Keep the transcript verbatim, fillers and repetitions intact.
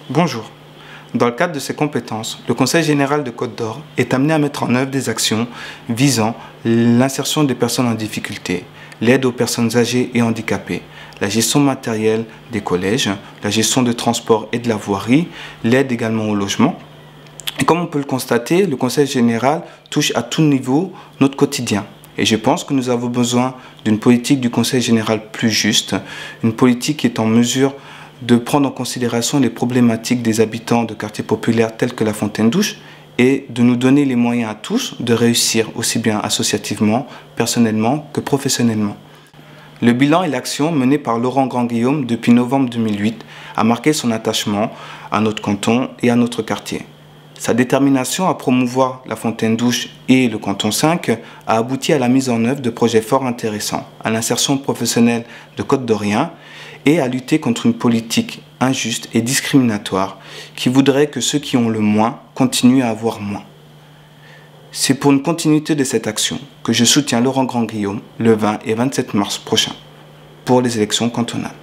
Bonjour. Dans le cadre de ses compétences, le Conseil général de Côte d'Or est amené à mettre en œuvre des actions visant l'insertion des personnes en difficulté, l'aide aux personnes âgées et handicapées, la gestion matérielle des collèges, la gestion de transport et de la voirie, l'aide également au logement. Et comme on peut le constater, le Conseil général touche à tout niveau notre quotidien. Et je pense que nous avons besoin d'une politique du Conseil général plus juste, une politique qui est en mesure de prendre en considération les problématiques des habitants de quartiers populaires tels que la Fontaine-Douche et de nous donner les moyens à tous de réussir aussi bien associativement, personnellement que professionnellement. Le bilan et l'action menée par Laurent Grandguillaume depuis novembre deux mille huit a marqué son attachement à notre canton et à notre quartier. Sa détermination à promouvoir la Fontaine-Douche et le canton cinq a abouti à la mise en œuvre de projets fort intéressants, à l'insertion professionnelle de Côte-d'Oriens et à lutter contre une politique injuste et discriminatoire qui voudrait que ceux qui ont le moins continuent à avoir moins. C'est pour une continuité de cette action que je soutiens Laurent Grandguillaume le vingt et vingt-sept mars prochain pour les élections cantonales.